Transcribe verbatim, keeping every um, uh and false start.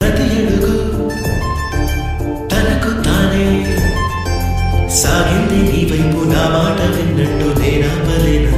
ప్రతి అడుగు తనకు తానే సాగింది నీ వైపు నా మాట విన్నట్టు నేనాపలేను